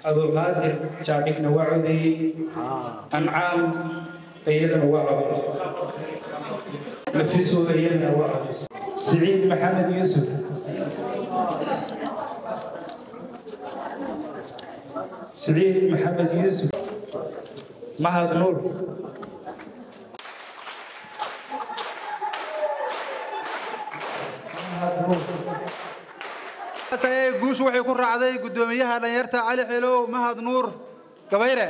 أبو القادر شاكك نوعدي أنعام أيضا وعبس نفسه أيضا وعبس سعيد محمد يوسف سعيد محمد يوسف معهد نور guush waxay ku raacday gudoomiyaha dhalinyarta Cali Xilow Mahad Nuur Gabayre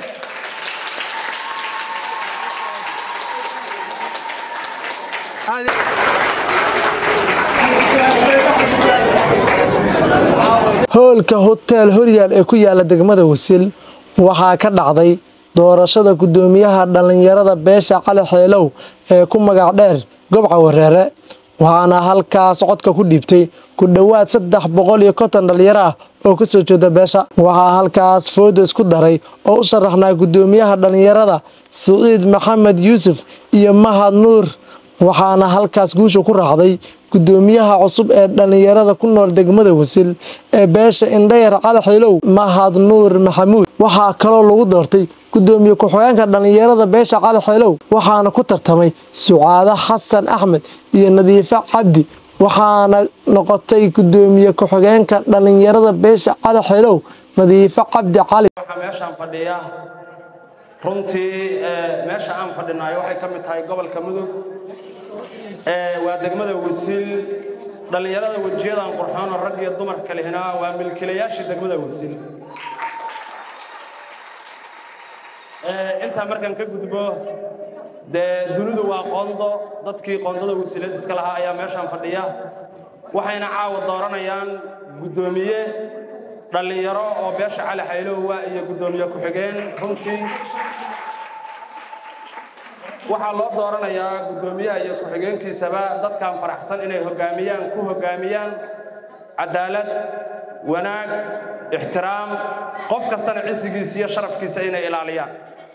hoolka hotel Horyaal ee ku yaala degmada Wasil waxaa ka dhacday doorashada gudoomiyaha dhalinyarada beesha Cali Xilow ee ku magac dheer Gobca Wareere waxaana halkaas codka ku dhiibtay ku dhawaad 350 dhalinyaro ah oo ka soo jeeda beesha waxaa halkaas foodo isku daray oo u sharaxnaa gudoomiyaha dhalinyarada Saciid Maxamed Yuusuf iyo Mahad Nuur waxaana halkaas guusha ku raacday gudoomiyaha cusub ee dhalinyarada ku nool degmada Wasil ee beesha Indhayar Cali Xilow Mahad Nuur Maxamuud waxaa kaloo lagu doortay gudoomiye ku-xigeenka dhalinyarada beesha Cali Xilow waxaana ku tartamay Sucaada Xasan Axmed iyo Nadiifa Cabdi waxaana noqotay gudoomiye ku-xigeenka dhalinyarada beesha Cali Xilow Nadiifa Cabdi Cali waxa meeshaan fadhiya runtii meesha aan fadhinayo waxay ka mid tahay gobolka Mudug waa degmada Wasil dhalinyarada wajiyadan qurxoon oo rag iyo dumar kale hina waa milkiilayaasha degmada Wasil inta markan ka gudbo dunidu waa qondo dadkii qondada Wasilad iska lahaa ayaa meeshaan fadhiya waxayna caawa dooranayaan gudoomiye dhalinyaro oo beesha Cali Xilow iyo gudoomiye ku-xigeen runtii waxa loo dooranayaa gudoomiyaha iyo ku-xigeenkiisaba dadkan faraxsan inay hogaamiyaan cadaalad wanaag ixtiraam qof kastana cisigiisa iyo sharafkiisa inay ilaaliyaan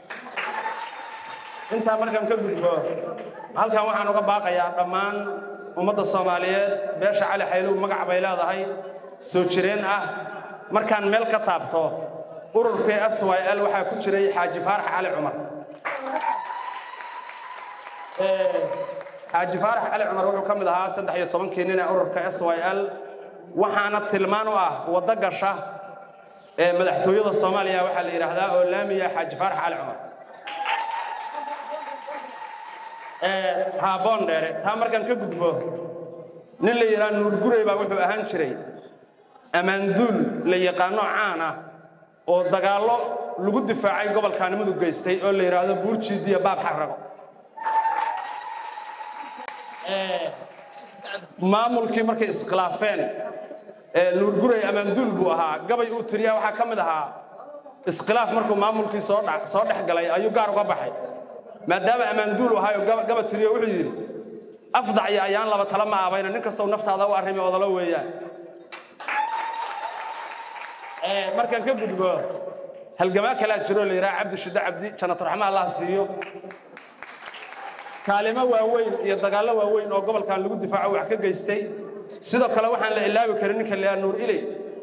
inta markan ka gudbo halkan waxaan uga baaqayaa dhammaan ummadda Soomaaliyeed beesha Cali Xilow magac bay leedahay soo jireen ah markaan meel ka taabto ururka SYL waxa ku jiray Xaaji Faarax Cali Cumar Xaaji Faarax Cali Cumar wuxuu ka mid ahaa 13 nin ee ururka SYL waxaana tilmaan u ah wada gasha ee madaxtooyada Soomaaliya waxa la yiraahdaa oo laamiya Xaaji Faarax Cali Cumar haabon dheere taa markan ka gudbo nin la yiraahdo Nuur Gurey baa wuxuu ahaan jiray amaanduul la yaqaano caan ah oo dagaalo lagu difaacay gobolka Mudug geystay oo la yiraahdo Buurjiidiya Baab Xarago maamulkii markay iskhilaafeen Nuur Gurey amaanduul buu ahaa gabay uu tiriyaa waxa ka mid ahaa iskhilaaf markuu maamulkii soo dhex galay ayuu gaar uga baxay maadaama amaanduul ahaa gabay tiriyo wuxuu yiri afdac iyo ayaan laba tala ma aabayna nin kasta oo naftaada u arrimay odolo weeyaan markan ka gudbo halgamaa kala jiro la yiraahdo Cabdi Shida Cabdi Jannatul Rahmaan Allah siiyo kaalimo waaweyn iyo dagaalo waaweyn oo gobolkan lagu difaaco wax ka geystay sidoo kale waxaan la ilaawi karin ninka la Nuur Ilay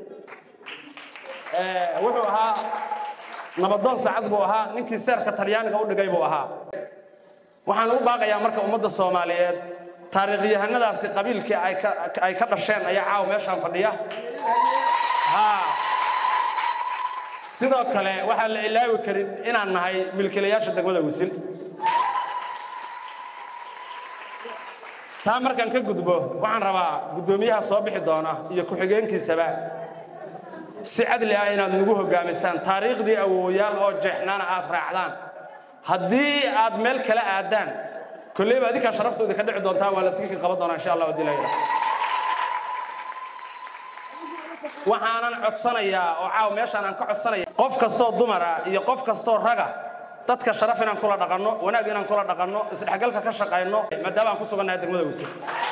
wuxuu ahaa nabadoon saacad buu ahaa ninkii seerka Talyaaniga u dhigay buu ahaa waxaan u baaqayaa marka ummadda Soomaaliyeed taariikhyahanadaasi qabiilkii ay ka dhasheen ayaa caaw meeshaan fadhiya sidoo kale waxaan la ilaawi karin inaan nahay milkiilayaasha degmada Wasil taa markan ka gudbo waxaan rabaa gudoomiyaha soo bixi doona iyo ku-xigeenkiisaba si cadli ah inaad nagu hogaamisaan taariikhdii awooyaal oo jeexnaana aad raacdaan haddii aad meel kala aadaan kulleeba adinka sharaftooda ka dhici doontaan waa la iska qaban doonaa insha Allah wadilayna waxaanan codsanayaa oo caaw meeshaan aan ka codsanayaa qof kasto dumar ah iyo qof kasto raga dadka sharaf inaan kula dhaqanno wanaag inaan kula dhaqanno isdhexgalka ka shaqeyno maadaama aan ku suganahay degmada Wasil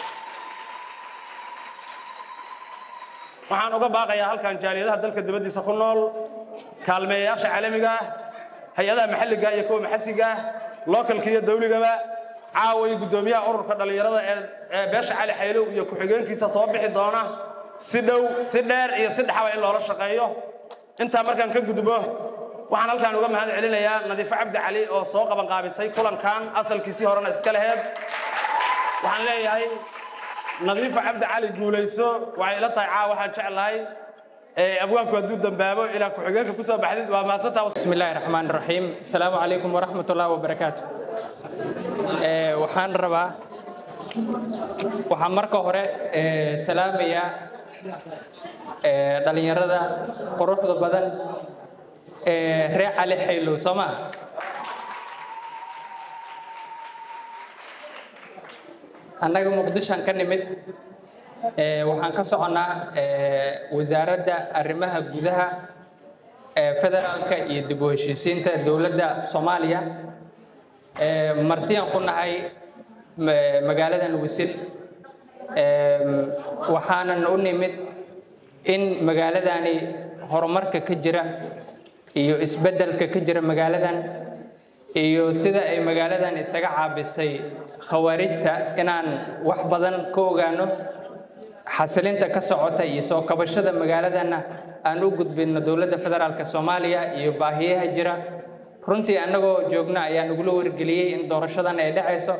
waxaan uga baaqayaa halkan jaaliyadaha dalka dibadiisa ku nool kaalmeeyaasha caalamiga ah hay'adaha maxalliga iyo kuwa maxasiga ah localka iyo dawligaba caaway gudoomiyaha ururka dhalinyarada ee beesha Cali Xilow iyo ku-xigeenkiisa soo bixi doona si dhow si dheer iyo si dhaxwa in loola shaqeeyo intaa markaan ka gudbo waxaan halkaan uga mahad celinayaa Nadiifo Cabdi Cali oo soo qaban qaabisay kulankan asalkiisii horena iska lahayd waxaan leeyahay Nadiifo Cabdi Cali guuleyso waxay ila tahay waxaan jeclahay abwaanku haduu dambaabo ila ku xigeenka ku soo baxdid waa maasantaa bismillaahir rahmaanir rahiim assalaamu alaykum wa rahmatullaahi wa barakaatuh waxaan rabaa waxaan marka hore salaamaya dhalinyarada quruxda badan reer Cali Xaylow Soomaa annaga Muqdisho ka nimid waxaan ka soconaa wasaaradda arrimaha gudaha federaalka iyo dib u heshiisiinta dawladda Soomaaliya martiyan ku nahay magaaladan Wisil waxaanan u nimid in magaaladani horumarka ka jira iyo isbeddelka ka jira magaaladan iyo sida ay magaaladan isaga caabisay khawaarijta inaan wax badan ka ogaano xasilinta ka socota iyo soo kabashada magaaladana aan u gudbino dawladda federaalka Soomaaliya iyo baahiyaha jira runtii anagoo joogna ayaa nagu wargeliyay in doorashadan ay dhacayso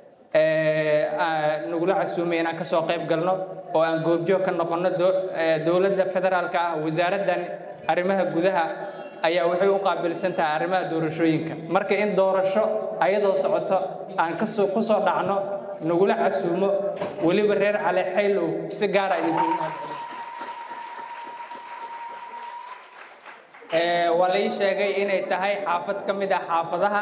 nagu la casuumay inaan ka soo qayb galno oo aan goobjoog ka noqono dawladda federaalka wasaaraddan arrimaha gudaha ayaa waxay u qaabilsantahay arrimaha doorashooyinka marka in doorasho ayadoo socoto aan ka soo dhacno nagu la casuumo waliba reer Cali Xaylow si gaar ah wala ii sheegay inay tahay xaafad ka mid ah xaafadaha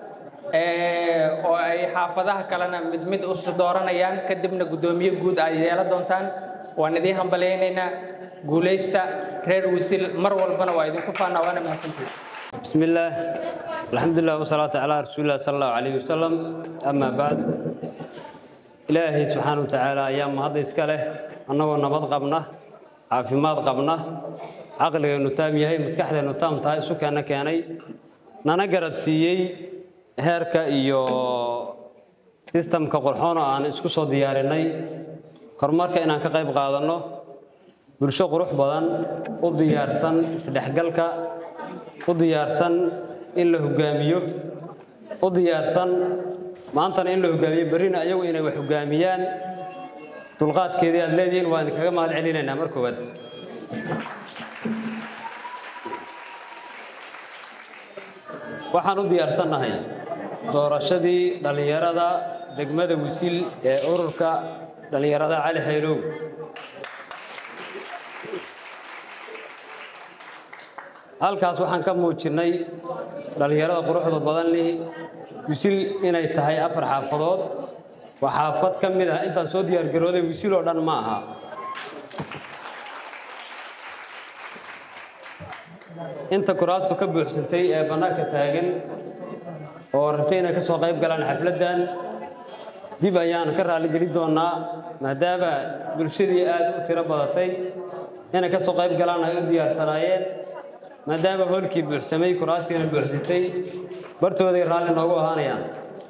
oo ay xaafadaha kalena mid u soo dooranayaan kadibna gudoomiye guud ay yeelan doontaan waan idin hambalyeynayna guuleysta reer Wisil mar walbana waa idinku faana waana mahadsantihiin bismillaah alxamdulillaah wasalaatu calaa rasuulillaah sallallahu alayhi wasallam amma ba'd ilaahay subxaanahu wa ta'aala ayaa mahad iska leh annagoo nabad qabna caafimaad qabna aqligeenu taam yahay maskaxdeenu taam tahay isu keenay nana garad siiyey heerka iyo systemka qurxoon oo aan isku soo diyaarinay horumarka inaan ka qayb qaadano bulsho qurux badan u diyaarsan isdhexgalka u diyaarsan in la hogaamiyo u diyaarsan maantana in la hogaamiyo barina ayagu inay wax hogaamiyaan dulqaadkeedii aad leedihiin waan kaga mahad celinaynaa mar koowaad waxaan u diyaarsanahay doorashadii dhalinyarada degmada Wisil ee ururka dhalinyarada Cali Xaylow halkaas waxaan ka muujinay dhalinyarada quruxda badan leh Wisil inay tahay afar xaafadood waa xaafad ka mid ah inta soo diyaar garooday Wisil oo dhan ma aha inta kuraasta ka buuxsantay ee banaanka taagan oo rabtay inay ka soo qayb galaan xafladan dib ayaan ka raali gelin doonaa maadaama bulshadii aad u tiro badatay inay ka soo qayb galaan ay u diyaarsanaayeen maadaama holkii buuxsamay kuraastina buuxsatay bartooday raali noogu ahaanayaan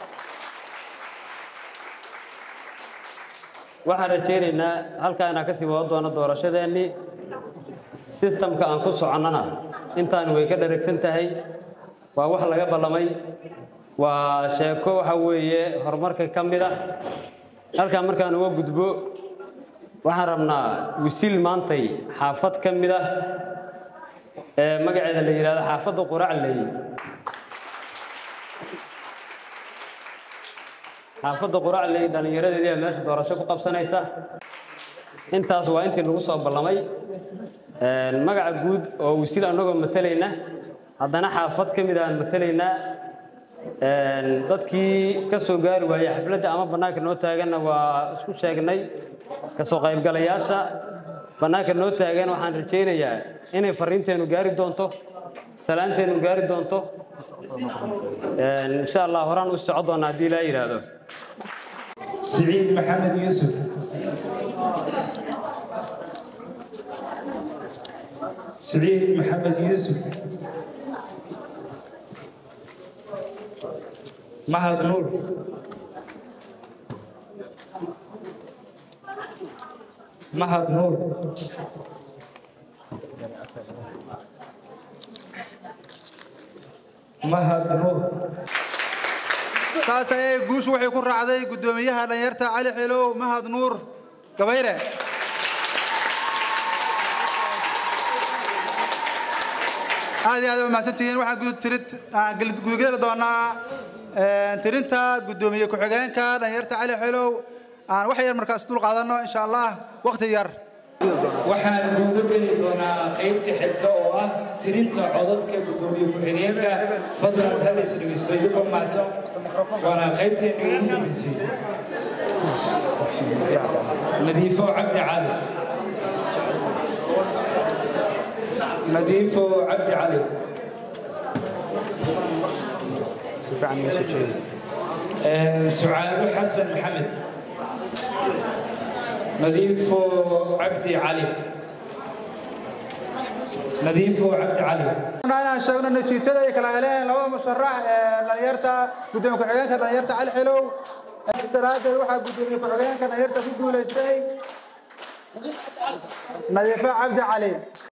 waxaan rajaynaynaa halkaa inaan ka sii wada doono doorashadeennii systemka aan ku soconnana intaan way ka dharagsan tahay waa wax laga ballamay waa sheeko waxa weeye horumarka ka mid ah halkaan markaan uga gudbo waxaan rabnaa Wisil maantay xaafad ka mid ah magaceeda la yiraahdo xaafadda Quracley xaafadda Quracley dhalinyaradeedii meesha doorasho ku qabsanaysa intaas waa intii lagu soo ballamay magaca guud oo Wisil anagoo matalayna haddana xaafad ka mid ah matalayna dadkii ka soo gaari waayay xafladda ama banaanka noo taaganna waa isku sheegnay ka soo qaybgalayaasha banaanka noo taagan waxaan rajaynayaa inay fariinteenu gaari doonto salaanteenu gaari doonto insha Allah horaan u socon doona hadii la yiraahdo سعيد محمد يوسف سعيد محمد يوسف مهد نور مهد نور mahad nuur saas ayay guushu waxay ku raacday gudoomiyaha dhalinyarta cali xilow mahad nuur gabayre هذه ومحسنتين waxaan gudugeli doonaa tirinta gudoomiye ku-xigeenka dhalinyarta cali xilow aan wax yar markaas dul qaadano insha Allah waqti yar waxaan gudugeli doonaa qaybta xigta oo ah tirinta codadka gudoomiye ku-xigeenka fadlan hada isdhigeysto iyo maasan waana qaybteena ugu dambeysay nadiifo cabdi cali نظيف عبد علي سعاد حسن محمد نظيف عبد علي نظيف عبد علي أنا شغلنا نجيتنا يكلالين لو مشرع لنيرتا قدوم كحجان كان لنيرتا على حلو ترى واحد قدوم كحجان كان لنيرتا في دولة نظيف عبد علي